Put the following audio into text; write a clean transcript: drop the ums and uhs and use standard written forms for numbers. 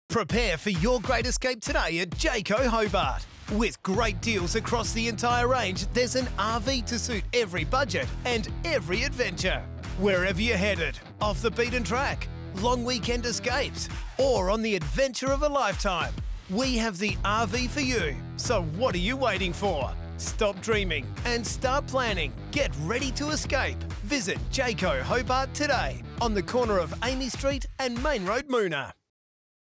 Prepare for your great escape today at Jayco Hobart. With great deals across the entire range, there's an RV to suit every budget and every adventure. Wherever you're headed, off the beaten track, long weekend escapes, or on the adventure of a lifetime, we have the RV for you. So what are you waiting for? Stop dreaming and start planning. Get ready to escape. Visit Jayco Hobart today on the corner of Amy Street and Main Road, Moona.